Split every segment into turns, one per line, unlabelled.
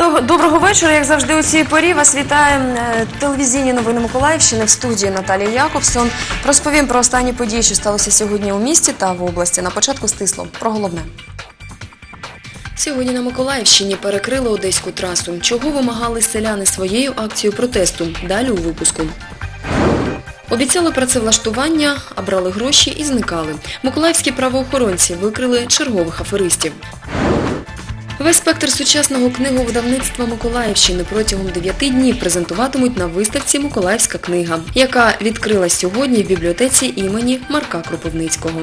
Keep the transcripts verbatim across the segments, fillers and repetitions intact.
Доброго, доброго вечора, як завжди у цій порі. Вас вітає телевізійні новини Миколаївщини, в студії Наталія Якобсон. Розповім про останні події, що сталося сьогодні у місті та в області. На початку стисло про головне. Сьогодні на Миколаївщині перекрили Одеську трасу. Чого вимагали селяни своєю акцією протесту? Далі у випуску. Обіцяли працевлаштування, а брали гроші і зникали. Миколаївські правоохоронці викрили чергових аферистів. Весь спектр сучасного книговидавництва Миколаївщини протягом дев'яти днів презентуватимуть на виставці «Миколаївська книга», яка відкрилась сьогодні в бібліотеці імені Марка Кропивницького.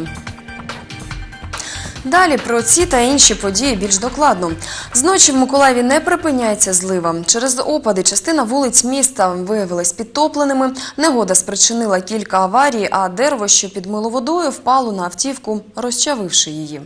Далі про ці та інші події більш докладно. Зночі в Миколаєві не припиняється злива. Через опади частина вулиць міста виявилась підтопленими, негода спричинила кілька аварій, а дерево, що підмило водою, впало на автівку, розчавивши її.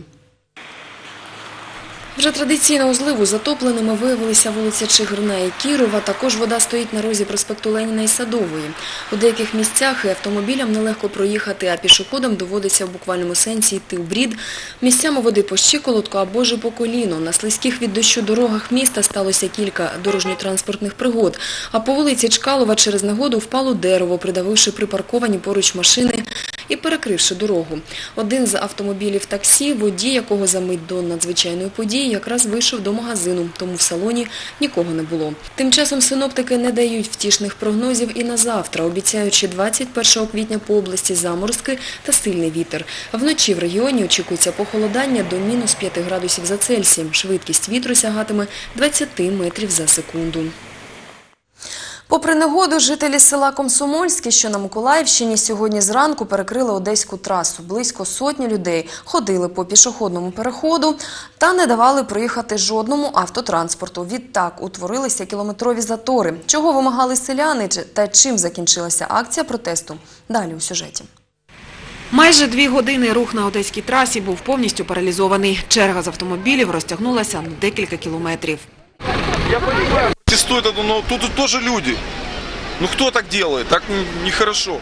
Вже традиційно у зливу затопленими виявилися вулиця Чигирина і Кірова, також вода стоїть на розі проспекту Леніна і Садової. У деяких місцях і автомобілям нелегко проїхати, а пішоходам доводиться в буквальному сенсі йти в брід. Місцями води по щиколотку або ж по коліно. На слизьких від дощу дорогах міста сталося кілька дорожньо-транспортних пригод, а по вулиці Чкалова через негоду впало дерево, придавивши припарковані поруч машини і перекривши дорогу. Один з автомобілів таксі, водій якого за мить до надзвичайної події, якраз вийшов до магазину, тому в салоні нікого не було. Тим часом синоптики не дають втішних прогнозів і на завтра, обіцяючи двадцять першого квітня по області заморозки та сильний вітер. Вночі в регіоні очікується похолодання до мінус п'яти градусів за Цельсієм. Швидкість вітру сягатиме двадцять метрів за секунду. Попри негоду, жителі села Комсомольське, що на Миколаївщині, сьогодні зранку перекрили Одеську трасу. Близько сотні людей ходили по пішохідному переходу та не давали проїхати жодному автотранспорту. Відтак утворилися кілометрові затори. Чого вимагали селяни та чим закінчилася акція протесту? Далі у сюжеті.
Майже дві години рух на Одеській трасі був повністю паралізований. Черга з автомобілів розтягнулася на декілька кілометрів.
Я понимаю, протестуют, но тут, тут тоже люди. Ну кто так делает? Так нехорошо.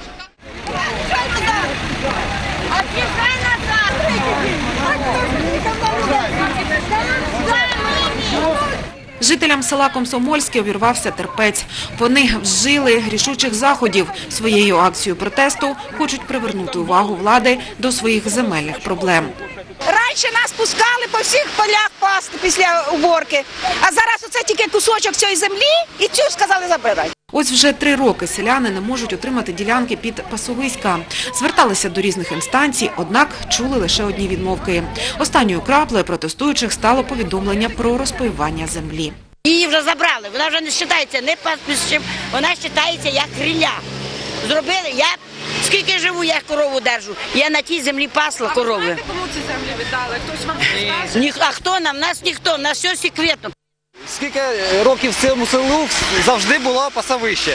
Жителям села Комсомольське увірвався терпець. Вони вжили рішучих заходів. Своєю акцією протесту хочуть привернути увагу влади до своїх земельних проблем.
Раніше нас пускали по всіх полях пасти після уборки, а зараз оце тільки кусочок цієї землі і цю сказали забирати.
Ось вже три роки селяни не можуть отримати ділянки під пасовиська. Зверталися до різних інстанцій, однак чули лише одні відмовки. Останньою краплею протестуючих стало повідомлення про розпаювання землі.
Її вже забрали, вона вже не вважається не пастбищем, вона вважається як рілля. Зробили, я скільки живу, я корову держу, я на тій землі пасла корови. А ви знаєте,
кому ці землі віддали? Хтось вам розказує?
А хто нам? Нас ніхто, нас все секретно.
Скільки років в цьому селу завжди було пасовище.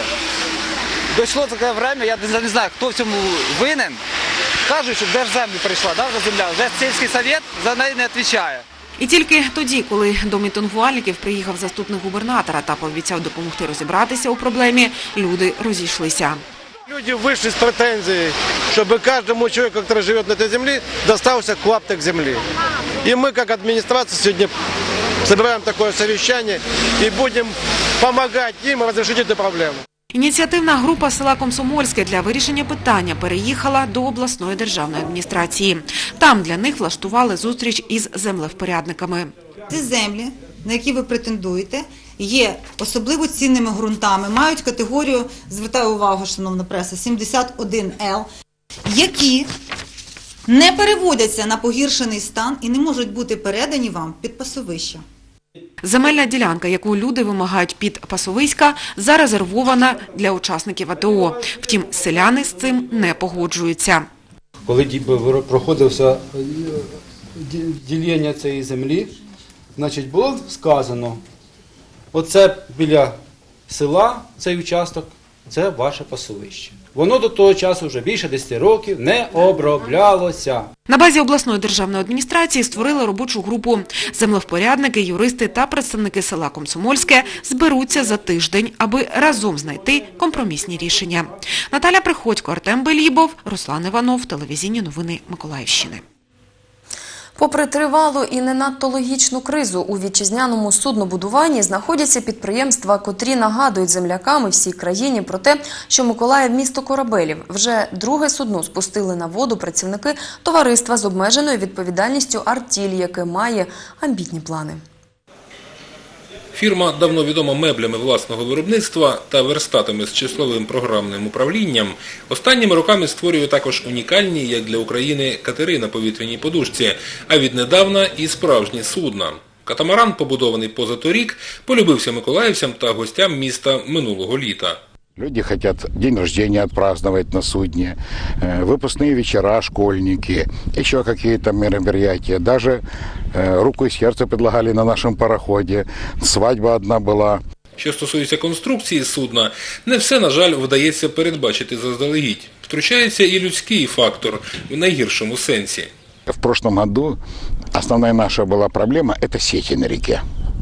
Дійшло таке час, я не знаю, хто в цьому винен. Кажуть, що держземлі прийшла, да, вже земля, вже сільський совет за неї не відповідає.
І тільки тоді, коли до мітингувальників приїхав заступник губернатора та пообіцяв допомогти розібратися у проблемі, люди розійшлися.
Люди вышли с претензией, чтобы каждому человеку, который живет на этой земле, достался клаптик земли. И мы, как администрация, сегодня собираем такое совещание и будем помогать им разрешить эту проблему.
Ініціативна група села Комсомольське для вирішення питання переїхала до обласної державної адміністрації. Там для них влаштували зустріч із землевпорядниками.
Ці землі, на які ви претендуєте, є особливо цінними ґрунтами, мають категорію, звертаю увагу, шановна преса, сімдесят один Л, які не переводяться на погіршений стан і не можуть бути передані вам під пасовище.
Земельна ділянка, яку люди вимагають під пасовиська, зарезервована для учасників А Т О. Втім, селяни з цим не погоджуються.
Коли проходилося ділення цієї землі, значить, було сказано, оце біля села, цей участок, це ваше пасовище. Воно до того часу вже більше десяти років не оброблялося.
На базі обласної державної адміністрації створили робочу групу. Землевпорядники, юристи та представники села Комсомольське зберуться за тиждень, аби разом знайти компромісні рішення. Наталя Приходько, Артем Белібов, Руслан Іванов, телевізійні новини Миколаївщини.
Попри тривалу і не надто логічну кризу у вітчизняному суднобудуванні знаходяться підприємства, котрі нагадують землякам і всій країні про те, що Миколаїв – місто корабелів. Вже друге судно спустили на воду працівники товариства з обмеженою відповідальністю «Артіль», яке має амбітні плани.
Фірма давно відома меблями власного виробництва та верстатами з числовим програмним управлінням. Останніми роками створює також унікальні, як для України, катери на повітряній подушці, а віднедавна і справжні судна. Катамаран, побудований позаторік, полюбився миколаївцям та гостям міста минулого літа.
Люди хотят день рождения отпраздновать на судне, выпускные вечера, школьники, еще какие-то мероприятия. Даже руку и сердце предлагали на нашем пароходе. Свадьба одна была.
Що стосується конструкції судна, не все, на жаль, вдається передбачити заздалегідь. Втручається і людський фактор в найгіршому сенсі.
В прошлом году основная наша была проблема – это сети на реке.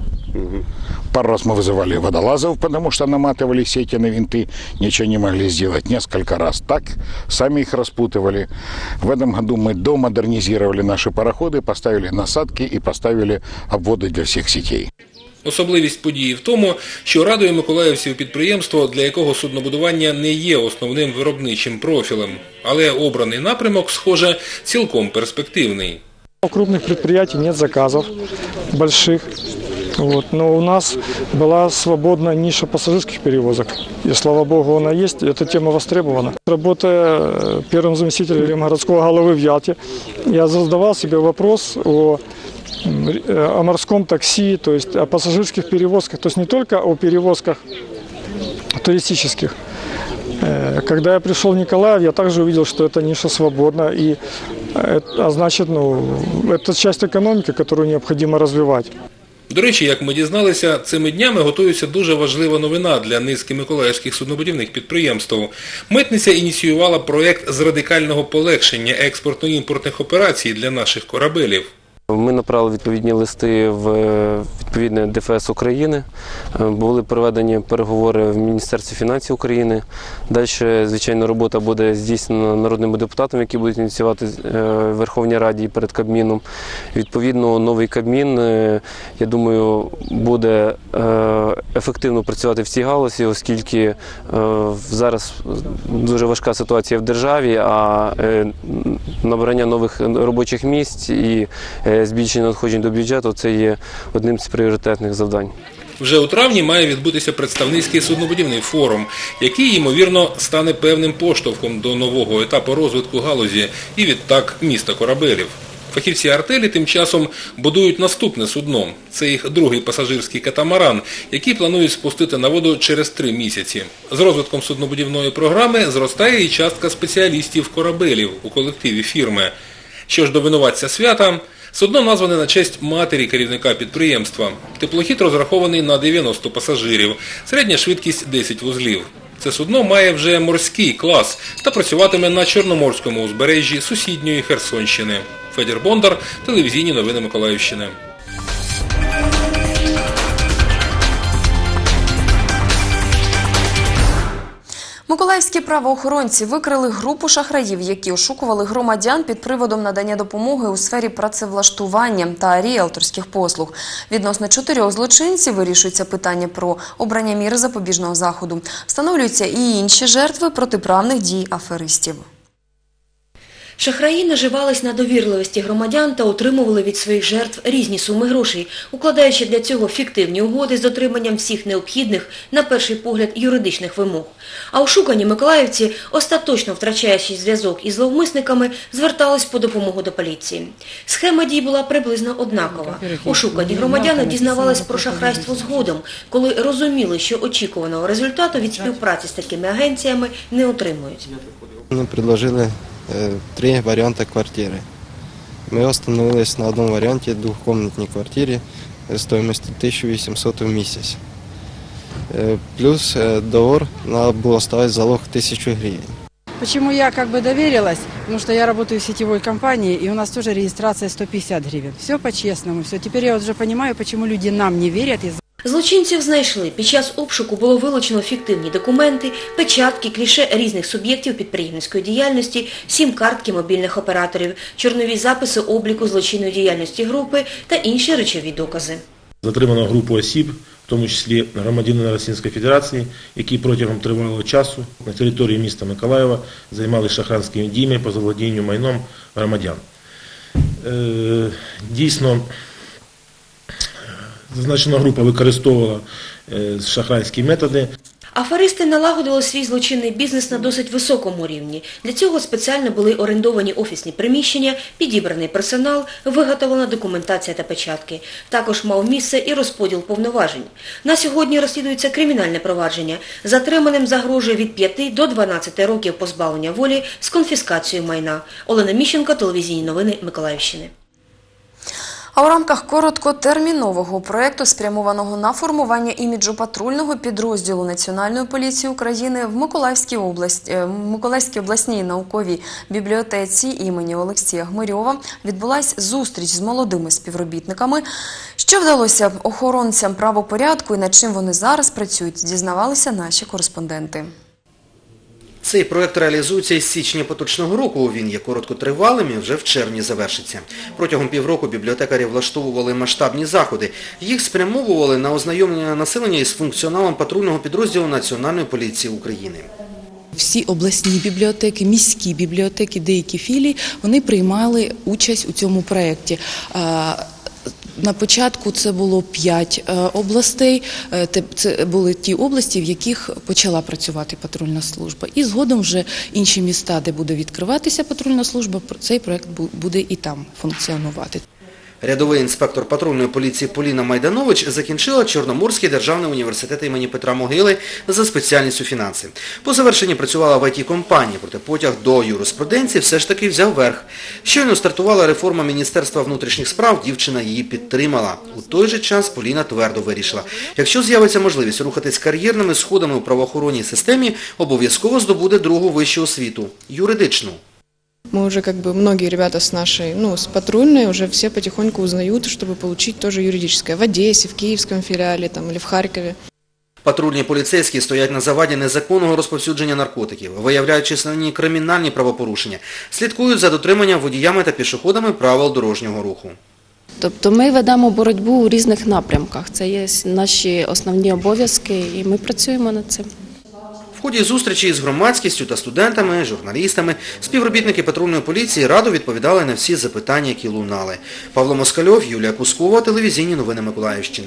Пару раз мы вызывали водолазов, потому что наматывали сети на винты, ничего не могли сделать. Несколько раз так, сами их распутывали. В этом году мы домодернизировали наши пароходы, поставили насадки и поставили обводы для всех сетей.
Особливість події в тому, що радує миколаївців підприємство, для якого суднобудування не є основним виробничим профілем. Але обраний напрямок, схоже, цілком перспективний.
У крупных предприятий нет заказов больших. Вот. Но у нас была свободная ниша пассажирских перевозок. И, слава богу, она есть, и эта тема востребована. Работая первым заместителем городского головы в Ялте, я задавал себе вопрос о, о морском такси, то есть о пассажирских перевозках, то есть не только о перевозках туристических. Когда я пришел в Николаев, я также увидел, что эта ниша свободна, и, а значит, ну, это часть экономики, которую необходимо развивать.
До речі, як ми дізналися, цими днями готується дуже важлива новина для низки миколаївських суднобудівних підприємств. Митниця ініціювала проєкт з радикального полегшення експортно-імпортних операцій для наших корабелів.
Ми направили відповідні листи в відповідне Д Ф С України, були проведені переговори в Міністерстві фінансів України. Далі, звичайно, робота буде здійснена народними депутатами, які будуть ініціювати в Верховній Раді перед Кабміном. Відповідно, новий Кабмін, я думаю, буде ефективно працювати в цій галузі, оскільки зараз дуже важка ситуація в державі, а набрання нових робочих місць і збільшення надходжень до бюджету – це є одним з пріоритетних завдань.
Вже у травні має відбутися представницький суднобудівний форум, який, ймовірно, стане певним поштовхом до нового етапу розвитку галузі і, відтак, міста корабелів. Фахівці «Артелі» тим часом будують наступне судно. Це їх другий пасажирський катамаран, який планують спустити на воду через три місяці. З розвитком суднобудівної програми зростає і частка спеціалістів корабелів у колективі фірми. Що ж до винуватця свята, судно назване на честь матері керівника підприємства. Теплохід розрахований на дев'яносто пасажирів, середня швидкість десять вузлів. Це судно має вже морський клас та працюватиме на Чорноморському узбережжі сусідньої Херсонщини. Федір Бондар, телевізійні новини Миколаївщини.
Миколаївські правоохоронці викрили групу шахраїв, які ошукували громадян під приводом надання допомоги у сфері працевлаштування та ріелторських послуг. Відносно чотирьох злочинців вирішується питання про обрання міри запобіжного заходу. Встановлюються і інші жертви протиправних дій аферистів.
Шахраї наживались на довірливості громадян та отримували від своїх жертв різні суми грошей, укладаючи для цього фіктивні угоди з дотриманням всіх необхідних, на перший погляд, юридичних вимог. А ошукані миколаївці, остаточно втрачаючи зв'язок із зловмисниками, звертались по допомогу до поліції. Схема дій була приблизно однакова. Ошукані громадяни дізнавались про шахрайство згодом, коли розуміли, що очікуваного результату від співпраці з такими агенціями не отримують.
Нам предложили три варианта квартиры. Мы остановились на одном варианте, двухкомнатной квартире стоимостью тысяча восемьсот в месяц. Плюс договор надо было ставить залог тысячу гривен.
Почему я как бы доверилась? Потому что я работаю в сетевой компании, и у нас тоже регистрация сто пятьдесят гривен. Все по-честному, все. Теперь я уже понимаю, почему люди нам не верят.
Злочинців знайшли. Під час обшуку було вилучено фіктивні документи, печатки, кліше різних суб'єктів підприємницької діяльності, сім-картки мобільних операторів, чорнові записи обліку злочинної діяльності групи та інші речові докази.
Затримано групу осіб, в тому числі громадянина Російської Федерації, які протягом тривалого часу на території міста Миколаєва займалися шахрайськими діями по заволодінню майном громадян. Дійсно, зазначена група використовувала шахрайські методи.
Аферисти налагодили свій злочинний бізнес на досить високому рівні. Для цього спеціально були орендовані офісні приміщення, підібраний персонал, виготовлена документація та печатки. Також мав місце і розподіл повноважень. На сьогодні розслідується кримінальне провадження. Затриманим загрожує від п'яти до дванадцяти років позбавлення волі з конфіскацією майна. Олена Міщенко, телевізійні новини Миколаївщини.
А у рамках короткотермінового проєкту, спрямованого на формування іміджу патрульного підрозділу Національної поліції України в Миколаївській області, Миколаївській обласній науковій бібліотеці імені Олексія Гмирьова, відбулась зустріч з молодими співробітниками. Що вдалося охоронцям правопорядку і над чим вони зараз працюють, дізнавалися наші кореспонденти.
Цей проєкт реалізується із січня поточного року. Він є короткотривалим і вже в червні завершиться. Протягом півроку бібліотекарі влаштовували масштабні заходи. Їх спрямовували на ознайомлення населення із функціоналом патрульного підрозділу Національної поліції України.
Всі обласні бібліотеки, міські бібліотеки, деякі філії, вони приймали участь у цьому проєкті. На початку це було п'ять областей, це були ті області, в яких почала працювати патрульна служба. І згодом вже інші міста, де буде відкриватися патрульна служба, цей проєкт буде і там функціонувати.
Рядовий інспектор патрульної поліції Поліна Майданович закінчила Чорноморський державний університет імені Петра Могили за спеціальністю фінанси. По завершенні працювала в ай ті-компанії, проте потяг до юриспруденції все ж таки взяв верх. Щойно стартувала реформа Міністерства внутрішніх справ, дівчина її підтримала. У той же час Поліна твердо вирішила, якщо з'явиться можливість рухатись кар'єрними сходами у правоохоронній системі, обов'язково здобуде другу вищу освіту – юридичну.
Мы уже как бы многие ребята с нашей, ну, с патрульной уже все потихоньку узнают, чтобы получить тоже юридическое в Одессе, в Киевском филиале там, или в Харькове.
Патрульні поліцейські стоять на заваді незаконного розповсюдження наркотиків, виявляють численні кримінальні правопорушення, слідкують за дотриманням водіями та пішоходами правил дорожнього руху.
Тобто ми ведемо боротьбу у різних напрямках. Це є наші основні обов'язки і ми працюємо над цим.
В ході зустрічі з громадськістю та студентами, журналістами, співробітники патрульної поліції радо відповідали на всі запитання, які лунали. Павло Москальов, Юлія Кускова, телевізійні новини Миколаївщини.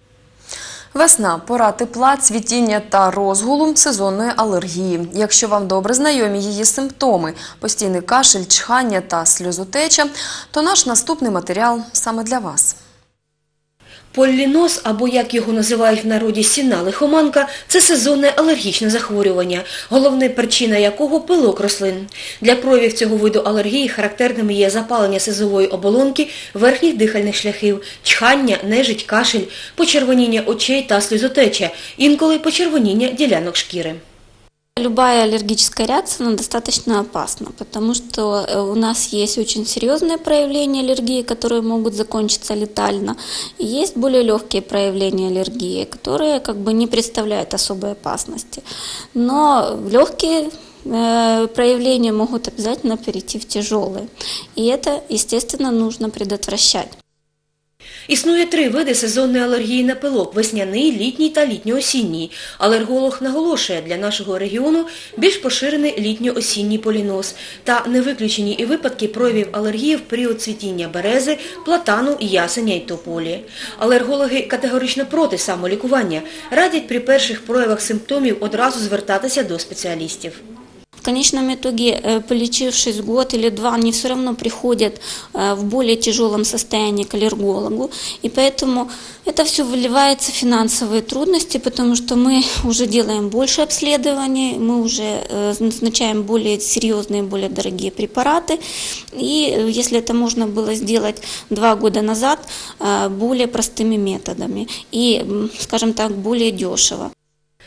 Весна – пора тепла, цвітіння та розгулу сезонної алергії. Якщо вам добре знайомі її симптоми – постійний кашель, чхання та сльозотеча, то наш наступний матеріал саме для вас.
Полліноз, або як його називають в народі сінна лихоманка, це сезонне алергічне захворювання, головна причина якого – пилок рослин. Для проявів цього виду алергії характерними є запалення слизової оболонки, верхніх дихальних шляхів, чхання, нежить, кашель, почервоніння очей та сльозотеча, інколи почервоніння ділянок шкіри.
Любая аллергическая реакция, она достаточно опасна, потому что у нас есть очень серьезные проявления аллергии, которые могут закончиться летально, и есть более легкие проявления аллергии, которые как бы не представляют особой опасности. Но легкие э, проявления могут обязательно перейти в тяжелые, и это, естественно, нужно предотвращать.
Існує три види сезонної алергії на пилок – весняний, літній та літньо-осінній. Алерголог наголошує, для нашого регіону більш поширений літньо-осінній поліноз. Та не виключені і випадки проявів алергії в період цвітіння берези, платану, ясеня й тополі. Алергологи категорично проти самолікування. Радять при перших проявах симптомів одразу звертатися до спеціалістів.
В конечном итоге, полечившись год или два, они все равно приходят в более тяжелом состоянии к аллергологу. И поэтому это все выливается в финансовые трудности, потому что мы уже делаем больше обследований, мы уже назначаем более серьезные, более дорогие препараты. И если это можно было сделать два года назад, более простыми методами и, скажем так, более дешево.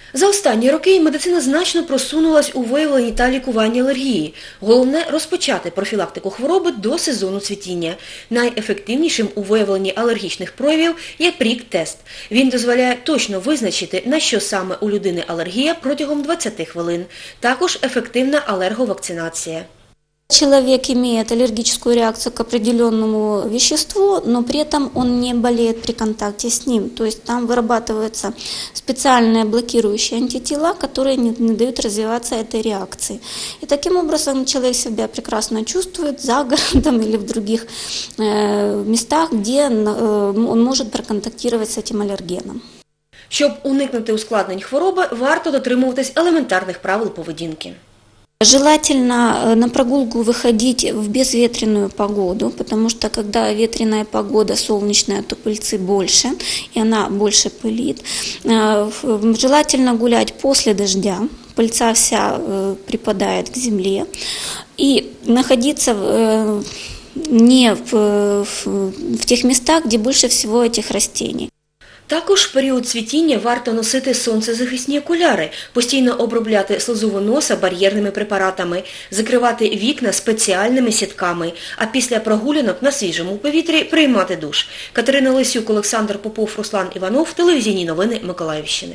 За останні роки медицина значно просунулась у виявленні та лікуванні алергії. Головне – розпочати профілактику хвороби до сезону цвітіння. Найефективнішим у виявленні алергічних проявів є прік-тест. Він дозволяє точно визначити, на що саме у людини алергія протягом двадцяти хвилин. Також ефективна алерговакцинація.
Человек имеет аллергическую реакцию к определенному веществу, но при этом он не болеет при контакте с ним. То есть там вырабатываются специальные блокирующие антитела, которые не, не дают развиваться этой реакции. И таким образом человек себя прекрасно чувствует за городом или в других э, местах, где э, он может проконтактировать с этим аллергеном.
Щоб уникнути ускладнень хвороби, варто дотримуватись елементарних правил поведінки.
Желательно на прогулку выходить в безветренную погоду, потому что когда ветреная погода солнечная, то пыльцы больше, и она больше пылит. Желательно гулять после дождя, пыльца вся припадает к земле, и находиться не в, в тех местах, где больше всего этих растений.
Також в період цвітіння варто носити сонцезахисні окуляри, постійно обробляти слизову носа бар'єрними препаратами, закривати вікна спеціальними сітками, а після прогулянок на свіжому повітрі приймати душ. Катерина Лисюк, Олександр Попов, Руслан Іванов, телевізійні новини Миколаївщини.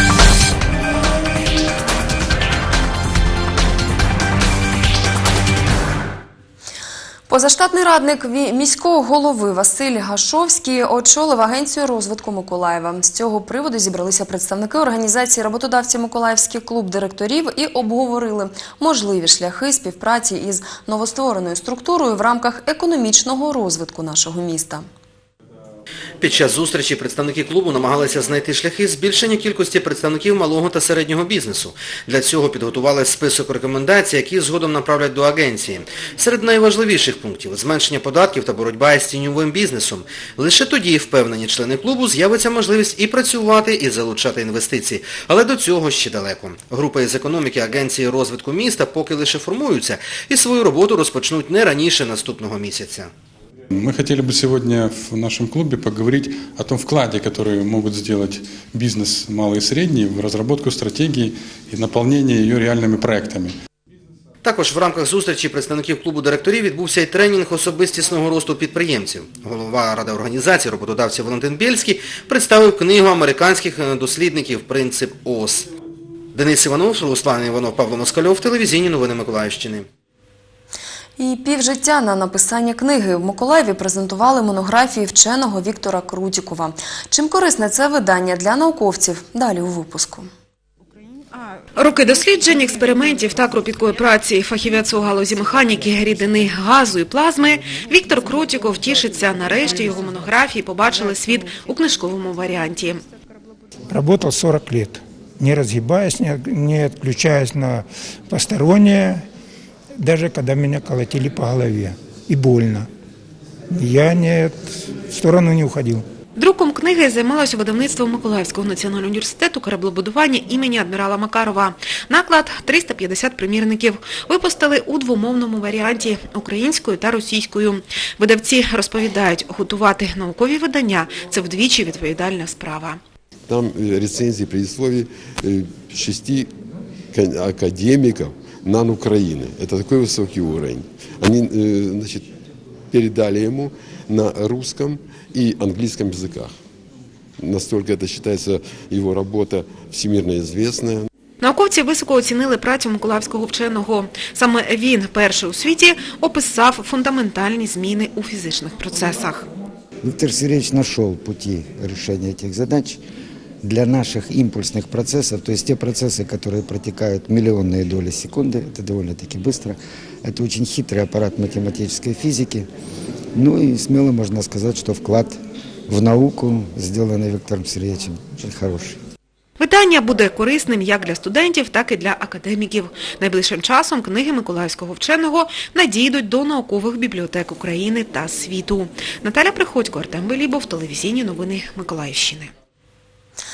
Позаштатний радник міського голови Василь Гашовський очолив Агенцію розвитку Миколаєва. З цього приводу зібралися представники організації роботодавців Миколаївський клуб директорів і обговорили можливі шляхи співпраці із новоствореною структурою в рамках економічного розвитку нашого міста.
Під час зустрічі представники клубу намагалися знайти шляхи збільшення кількості представників малого та середнього бізнесу. Для цього підготували список рекомендацій, які згодом направлять до агенції. Серед найважливіших пунктів – зменшення податків та боротьба із тіньовим бізнесом. Лише тоді, впевнені члени клубу, з'явиться можливість і працювати, і залучати інвестиції. Але до цього ще далеко. Група із економіки Агенції розвитку міста поки лише формуються і свою роботу розпочнуть не раніше наступного місяця.
Мы хотели бы сегодня в нашем клубе поговорить о том вкладе, который могут сделать бизнес малый и средний в разработку стратегии и наполнение ее реальными проектами.
Також в рамках зустрічі представників клубу директорів відбувся й тренінг особистісного росту підприємців. Голова Ради організації роботодавців Валентин Бєльський представив книгу американських дослідників «Принцип ООС». Денис Іванов, Руслан Іванов, Павло Москальов, телевізійні новини Миколаївщини.
І півжиття на написання книги. В Миколаєві презентували монографії вченого Віктора Крутікова. Чим корисне це видання для науковців? Далі у випуску.
Роки досліджень, експериментів та кропіткої праці фахівець у галузі механіки, рідини, газу і плазми Віктор Крутіков тішиться. Нарешті його монографії побачили світ у книжковому варіанті.
Работал сорок лет, не разгибаясь, не отключаясь на постороннее. Даже когда меня колотили по голове. И больно. Я не, в сторону не уходил.
Друком книги займалося видавництво Миколаївського національного університету кораблебудування імені адмірала Макарова. Наклад – триста п'ятдесят примірників. Випустили у двомовному варіанті – українською та російською. Видавці розповідають, готувати наукові видання – це вдвічі відповідальна справа.
Там рецензії, предислові шести академиков НАН Украины. Это такой высокий уровень. Они, значит, передали ему на русском и английском языках. Настолько это считается его работа всемирно известная.
Науковці високо оцінили працю миколаївського вченого. Саме він перший у світі описав фундаментальні зміни у фізичних процесах.
Виктор Сергеевич нашел пути решения этих задач для наших импульсных процессов, то есть те процессы, которые протекают миллионные доли секунды, это довольно-таки быстро. Это очень хитрый аппарат математической физики. Ну и смело можно сказать, что вклад в науку, сделанный Виктором Сергеевичем, очень хороший.
Видання буде корисним як для студентів, так і для академіків. Найближчим часом книги миколаївського вченого надійдуть до наукових бібліотек України та світу. Наталя Приходько, Артем Белібов, телевізійні новини Миколаївщини.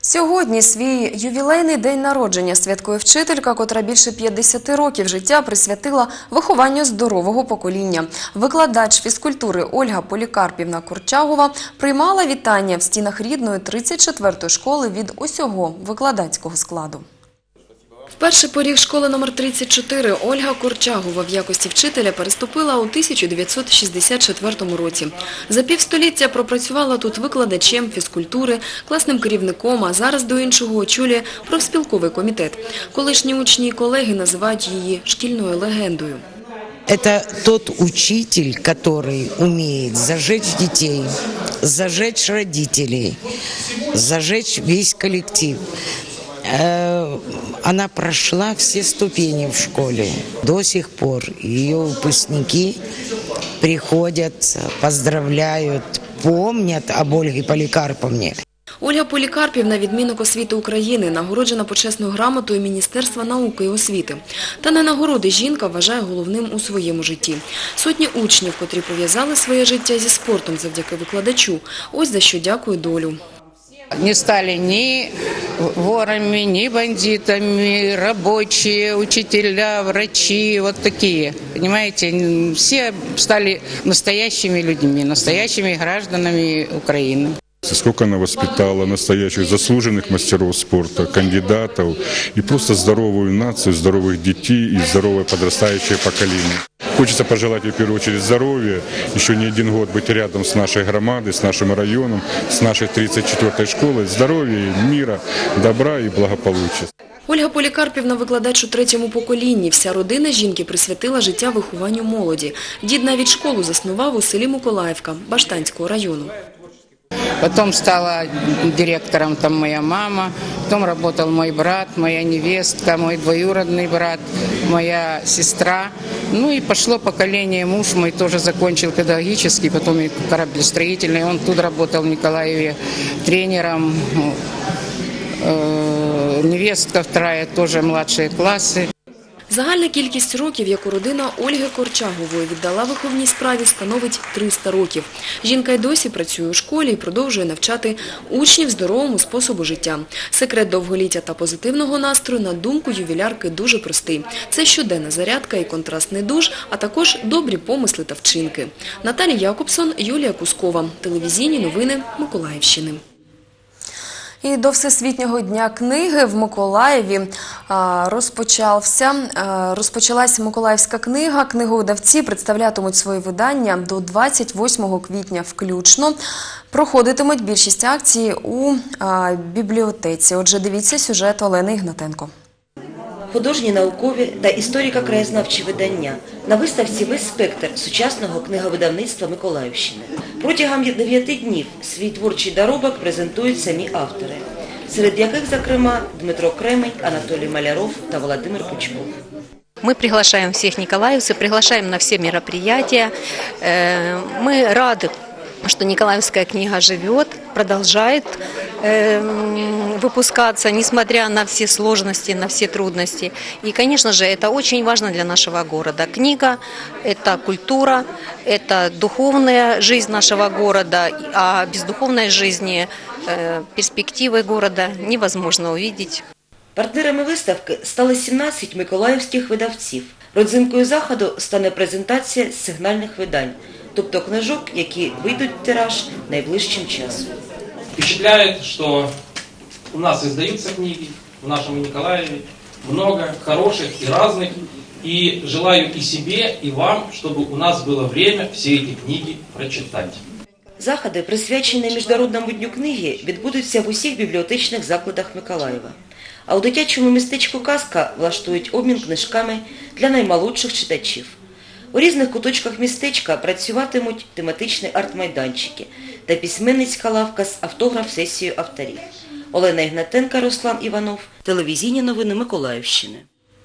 Сьогодні свій ювілейний день народження святкує вчителька, котра більше п'ятдесят років життя присвятила вихованню здорового покоління. Викладач фізкультури Ольга Полікарпівна Корчагова приймала вітання в стінах рідної тридцять четвертої школи від усього викладацького складу. Вперше поріг школи номер тридцять чотири Ольга Корчагова в якості вчителя переступила у тисяча дев'ятсот шістдесят четвертому році. За півстоліття пропрацювала тут викладачем фізкультури, класним керівником, а зараз до іншого очолює профспілковий комітет. Колишні учні і колеги називають її шкільною легендою.
Это тот учитель, который умеет зажечь детей, зажечь родителей, зажечь весь коллектив. Она прошла все ступени в школе. До сих пор ее выпускники приходят, поздравляют, помнят об Ольге Поликарповне.
Ольга Полікарпівна – відмінник освіти України, нагороджена почесною грамотою Міністерства науки і освіти. Та не нагороди жінка вважає головним у своєму житті. Сотні учнів, котрі пов'язали своє життя зі спортом завдяки викладачу. Ось за що дякую долю.
Не стали ни ворами, ни бандитами, рабочие, учителя, врачи, вот такие, понимаете, все стали настоящими людьми, настоящими гражданами Украины.
Сколько она воспитала настоящих заслуженных мастеров спорта, кандидатов и просто здоровую нацию, здоровых детей и здоровое подрастающее поколение. Хочется пожелать ей в первую очередь здоровья, еще не один год быть рядом с нашей громадой, с нашим районом, с нашей тридцать четвёртой школой. Здоровья, мира, добра и благополучия.
Ольга Полікарпівна – викладач у третьому поколінні. Вся родина жінки присвятила життя вихованню молоді. Дід навіть школу заснував у селі Миколаївка Баштанського району.
Потом стала директором там моя мама, потом работал мой брат, моя невестка, мой двоюродный брат, моя сестра. Ну и пошло поколение, муж мой тоже закончил педагогический, потом и кораблестроительный. Он тут работал в Николаеве тренером. Невестка вторая, тоже младшие классы.
Загальна кількість років, яку родина Ольги Корчагової віддала виховній справі, становить триста років. Жінка й досі працює у школі і продовжує навчати учнів здоровому способу життя. Секрет довголіття та позитивного настрою, на думку ювілярки, дуже простий. Це щоденна зарядка і контрастний душ, а також добрі помисли та вчинки. Наталія Якобсон, Юлія Кускова. Телевізійні новини Миколаївщини. І до Всесвітнього дня книги в Миколаєві розпочався, розпочалася Миколаївська книга. Книговидавці представлятимуть свої видання до двадцять восьмого квітня включно. Проходитимуть більшість акцій у бібліотеці. Отже, дивіться сюжет Олени Ігнатенко.
Художні, наукові та історико-краєзнавчі видання. На виставці весь спектр сучасного книговидавництва Миколаївщини. Протягом дев'яти днів свій творчий доробок презентують самі автори, серед яких, зокрема, Дмитро Кремень, Анатолій Маляров та Володимир Пучков.
Мы приглашаем всех николаевцев, приглашаем на все мероприятия. Мы рады, что Николаевская книга живет, продолжает выпускаться, несмотря на все сложности, на все трудности. И, конечно же, это очень важно для нашего города. Книга – это культура, это духовная жизнь нашего города, а без духовной жизни перспективы города невозможно увидеть.
Партнерами виставки стали сімнадцять миколаївських видавців. Родзинкою заходу стане презентація сигнальних видань, тобто книжок, які вийдуть в тираж найближчим часом.
Впечатляет, что у нас издаются книги в нашем Николаеве, много хороших и разных, и желаю и себе, и вам, чтобы у нас было время все эти книги прочитать.
Заходи, присвячені Міжнародному дню книги, відбудуться в усіх бібліотечних закладах Миколаєва. А у дитячому містечку «Казка» влаштують обмін книжками для наймолодших читачів. У різних куточках містечка працюватимуть тематичні арт-майданчики та письменницька лавка з автограф-сесією авторів. Олена Ігнатенко, Руслан Іванов. Телевізійні новини Миколаївщини.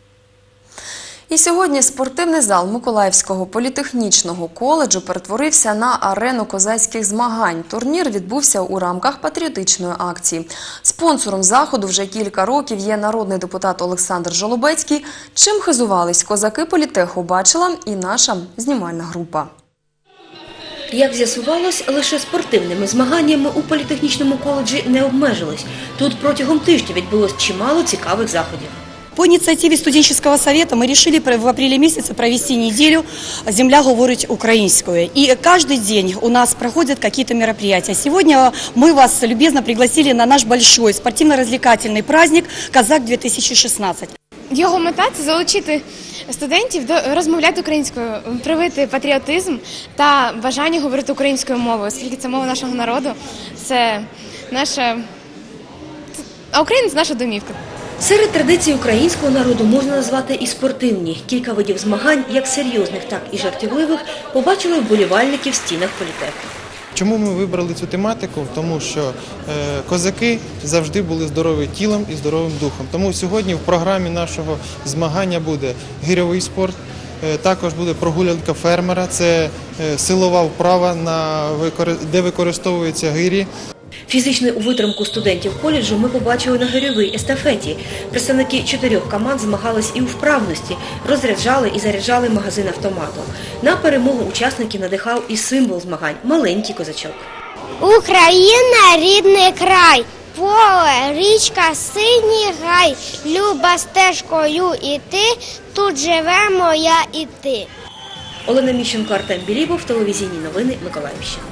І сьогодні спортивний зал Миколаївського політехнічного коледжу перетворився на арену козацьких змагань. Турнір відбувся у рамках патріотичної акції. Спонсором заходу вже кілька років є народний депутат Олександр Жолобецький. Чим хизувались козаки політеху, бачила і наша знімальна група.
Як з'ясувалось, лише спортивними змаганнями у політехнічному коледжі не обмежились. Тут протягом тижня відбулось чимало цікавих заходів.
По инициативе студенческого совета мы решили в апреле месяце провести неделю «Земля говорит украинскую». И каждый день у нас проходят какие-то мероприятия. Сегодня мы вас любезно пригласили на наш большой спортивно-развлекательный праздник «Казак дві тисячі шістнадцять».
Його мета – це залучити студентів до розмовляти українською, привити патріотизм та бажання говорити українською мовою, оскільки це мова нашого народу, це наша… А Україна – це наша домівка.
Серед традицій українського народу можна назвати і спортивні. Кілька видів змагань, як серйозних, так і жартівливих, побачили вболівальники в стінах політеху.
Чому ми вибрали цю тематику? Тому що е, козаки завжди були здорові тілом і здоровим духом. Тому сьогодні в програмі нашого змагання буде гирьовий спорт, е, також буде прогулянка фермера, це е, силова вправа, на, де використовуються гирі.
Фізичну витримку студентів коледжу ми побачили на гирьовій естафеті. Представники чотирьох команд змагались і у вправності, розряджали і заряджали магазин автоматом. На перемогу учасників надихав і символ змагань – маленький козачок.
Україна – рідний край, поле, річка, синій гай, люба стежкою іти, тут живе моя і ти.
Олена Міщенко, Артем Білібов, телевізійні новини Миколаївщини.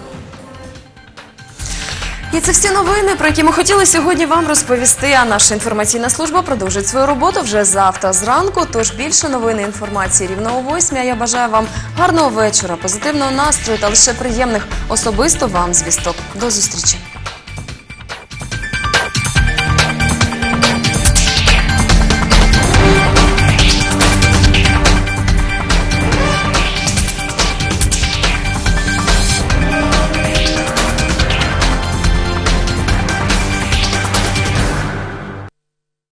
І це всі новини, про які ми хотіли сьогодні вам розповісти. А наша інформаційна служба продовжить свою роботу вже завтра зранку. Тож більше новин і інформації рівно о восьмій. А я бажаю вам гарного вечора, позитивного настрою та лише приємних особисто вам звісток. До зустрічі!